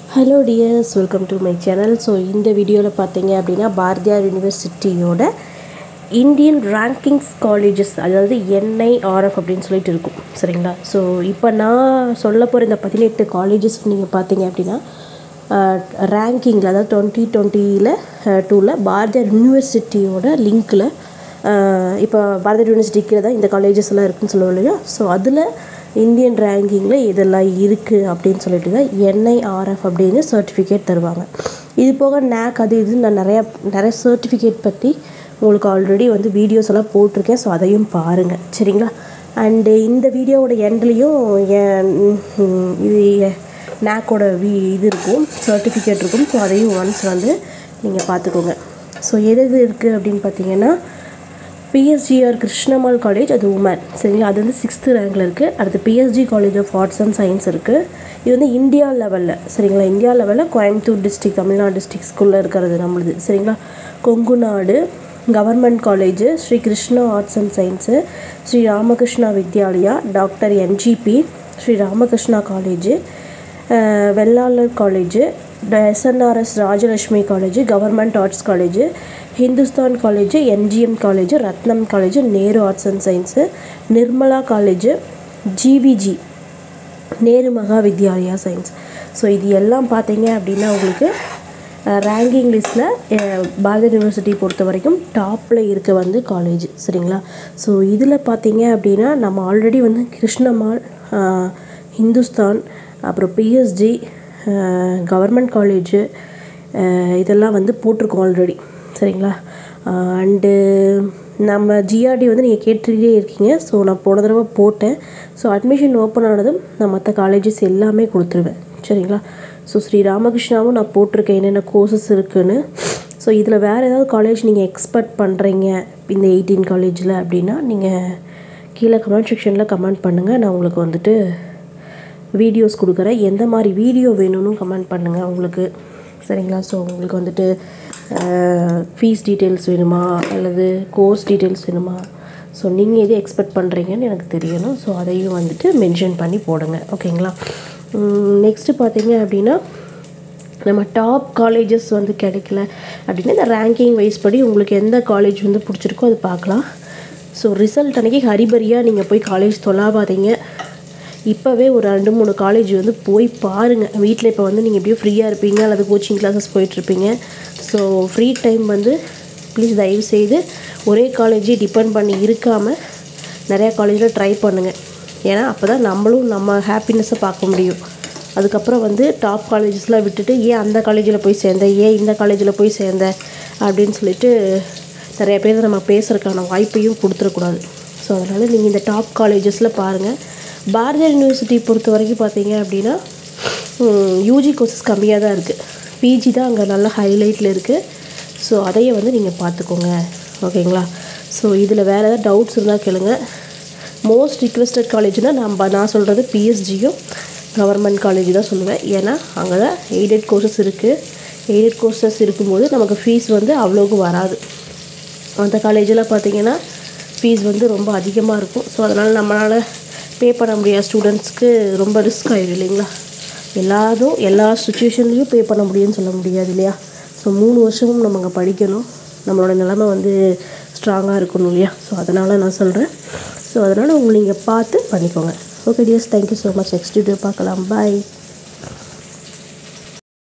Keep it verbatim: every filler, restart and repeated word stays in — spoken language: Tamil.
Hello dears, welcome to my channel. So in the video la pathinga appadina Bharathiar University oda Indian rankings colleges adhaadu N I R F appdin solittu irukum seringla. So ipo na solla pora indha eighteen colleges neenga pathinga appadina ranking la twenty twenty la two la Bharathiar University oda link la ipo Bharathiar University ku da indha colleges la irukku solluvaanga. So adula Indian ranking la இதெல்லாம் இருக்கு அப்படினு சொல்லிட்டு தான் N I R F அப்படினு சர்டிபிகேட் தருவாங்க. இது போக N A C அது இது நான் நிறைய நிறைய சர்டிபிகேட் பத்தி உங்களுக்கு ஆல்ரெடி வந்து வீடியோஸ் எல்லாம் போட்டுருக்கேன். சோ அதையும் பாருங்க சரிங்களா. அண்ட் இந்த வீடியோவோட எண்ட்லயும் இது N A C ஓட இது இருக்கும், சர்டிபிகேட் இருக்கும். சோ அதையும் ஒன்ஸ் வந்து நீங்க பாத்துக்கோங்க. சோ எது எது இருக்கு அப்படினு பாத்தீங்கன்னா P S G R Krishnamal College அது women சரிங்களா, அது வந்து sixth ரேங்க்ல இருக்கு. அடுத்து P S G College of Arts and Science இருக்கு. இது வந்து இந்தியா லெவல்ல சரிங்களா, இந்தியா லெவல்ல கோயம்புத்தூர் டிஸ்ட்ரிக்ட் தமிழ்நாடு டிஸ்ட்ரிக்ட் ஸ்கூல்ல இருக்குது நம்மளுது சரிங்களா. Kongunadu government college, Shri Krishna arts and science, Shri Ramakrishna Vidyalaya, doctor N G P, Shri Ramakrishna college, Vellalar college, S N R S Rajalakshmi college, government arts college, Hindustan College, N G M College, Ratnam College, Nehru Arts and Science, Nirmala College, G V G Nehru Mahavidyalaya Science. So இது எல்லாம் பார்த்தீங்க அப்படின்னா உங்களுக்கு ரேங்கிங் லிஸ்ட்டில் பாரதியார் யூனிவர்சிட்டி பொறுத்த வரைக்கும் டாப்பில் இருக்க வந்து காலேஜ் சரிங்களா. ஸோ இதில் பார்த்தீங்க அப்படின்னா நம்ம ஆல்ரெடி வந்து கிருஷ்ணமால், ஹிந்துஸ்தான், அப்புறம் P S G government college இதெல்லாம் வந்து போட்டிருக்கோம் ஆல்ரெடி சரிங்களா. அண்டு நம்ம ஜிஆர்டி வந்து நீங்கள் கேட்டுகிட்டே இருக்கீங்க. ஸோ நான் போன தடவை போட்டேன். ஸோ அட்மிஷன் ஓப்பன் ஆனதும் நான் மற்ற காலேஜஸ் எல்லாமே கொடுத்துருவேன் சரிங்களா. ஸோ ஸ்ரீ ராமகிருஷ்ணாவும் நான் போட்டிருக்கேன் என்னென்ன கோர்சஸ் இருக்குதுன்னு. ஸோ இதில் வேறு ஏதாவது காலேஜ் நீங்கள் எக்ஸ்பெக்ட் பண்ணுறீங்க இந்த எயிட்டீன் காலேஜில் அப்படின்னா நீங்கள் கீழே கமெண்ட் செக்ஷனில் கமெண்ட் பண்ணுங்கள். நான் உங்களுக்கு வந்துட்டு வீடியோஸ் கொடுக்குறேன். எந்த மாதிரி வீடியோ வேணும்னு கமெண்ட் பண்ணுங்கள் உங்களுக்கு சரிங்களா. ஸோ உங்களுக்கு வந்துட்டு ஃபீஸ் டீட்டெயில்ஸ் வேணுமா அல்லது கோர்ஸ் டீட்டெயில்ஸ் வேணுமா, ஸோ நீங்கள் எது எக்ஸ்பெக்ட் பண்ணுறீங்கன்னு எனக்கு தெரியணும். ஸோ அதையும் வந்துட்டு மென்ஷன் பண்ணி போடுங்க ஓகேங்களா. நெக்ஸ்ட்டு பார்த்தீங்க அப்படின்னா நம்ம டாப் காலேஜஸ் வந்து கிடைக்கல அப்படின்னா இந்த ரேங்கிங் வைஸ் படி உங்களுக்கு எந்த காலேஜ் வந்து பிடிச்சிருக்கோ அது பார்க்கலாம். ஸோ ரிசல்ட் அன்றைக்கி ஹரிபரியாக நீங்கள் போய் காலேஜ் தொலாவாதீங்க. இப்போவே ஒரு ரெண்டு மூணு காலேஜ் வந்து போய் பாருங்கள். வீட்டில் இப்போ வந்து நீங்கள் எப்படியும் ஃப்ரீயாக இருப்பீங்க அல்லது கோச்சிங் கிளாஸஸ் போயிட்டுருப்பீங்க. ஸோ ஃப்ரீ டைம் வந்து ப்ளீஸ் தயவுசெய்து ஒரே காலேஜே டிபெண்ட் பண்ணி இருக்காமல் நிறையா காலேஜில் ட்ரை பண்ணுங்கள். ஏன்னா அப்போ தான் நம்மளும் நம்ம ஹாப்பினஸ்ஸை பார்க்க முடியும். அதுக்கப்புறம் வந்து டாப் காலேஜஸ்லாம் விட்டுட்டு ஏன் அந்த காலேஜில் போய் சேர்ந்தேன், ஏன் இந்த காலேஜில் போய் சேர்ந்தேன் அப்படின்னு சொல்லிட்டு நிறைய பேர் நம்ம பேசுகிறதுக்கான வாய்ப்பையும் கொடுத்துடக்கூடாது. ஸோ அதனால் நீங்கள் இந்த டாப் காலேஜஸில் பாருங்கள். பாரதியார் யூனிவர்சிட்டி பொறுத்த வரைக்கும் பார்த்தீங்க அப்படின்னா யூஜி கோர்சஸ் கம்மியாக தான் இருக்குது, பிஜி தான் அங்கே நல்ல ஹைலைட்டில் இருக்குது. ஸோ அதையே வந்து நீங்கள் பார்த்துக்கோங்க ஓகேங்களா. ஸோ இதில் வேறு ஏதாவது டவுட்ஸ் இருந்தால் கேளுங்க. மோஸ்ட் ரிக்வெஸ்டட் காலேஜ்னால் நம்ம நான் சொல்கிறது பிஎஸ்ஜியும் கவர்மெண்ட் காலேஜ் தான் சொல்லுவேன். ஏன்னா அங்கே தான் எய்டட் கோர்சஸ் இருக்குது. எய்டட் கோர்சஸ் இருக்கும்போது நமக்கு ஃபீஸ் வந்து அவ்வளோக்கு வராது. அந்த காலேஜெலாம் பார்த்திங்கன்னா ஃபீஸ் வந்து ரொம்ப அதிகமாக இருக்கும். ஸோ அதனால் நம்மளால் பே பண்ண முடியாத ஸ்டூடெண்ட்ஸ்க்கு ரொம்ப ரிஸ்க் ஆகிடும் இல்லைங்களா. எல்லாரும் எல்லா சுச்சுவேஷன்லேயும் பே பண்ண முடியும்னு சொல்ல முடியாது இல்லையா. ஸோ மூணு வருஷமும் நம்ம அங்கே படிக்கணும், நம்மளோட நிலைமை வந்து ஸ்ட்ராங்காக இருக்கணும் இல்லையா. ஸோ அதனால் நான் சொல்கிறேன். ஸோ அதனால் உங்களை நீங்கள் பார்த்து பண்ணிக்கோங்க. Okay dears, thank you so much. Next video பார்க்கலாம். பாய்.